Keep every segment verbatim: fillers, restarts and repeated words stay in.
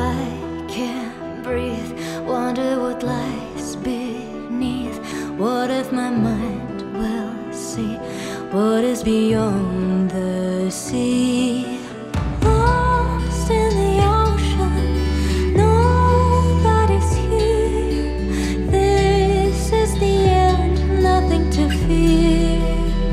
I can't breathe, wonder what lies beneath. What if my mind will see what is beyond the sea? Lost in the ocean, nobody's here. This is the end, nothing to fear.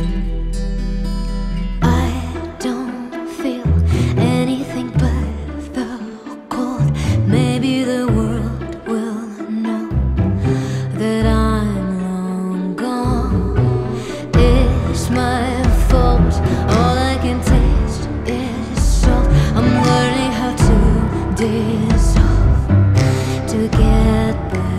I don't feel anything but the cold. Maybe the world will know that I'm long gone. It's my fault, all I can taste is salt. I'm learning how to dissolve to get back.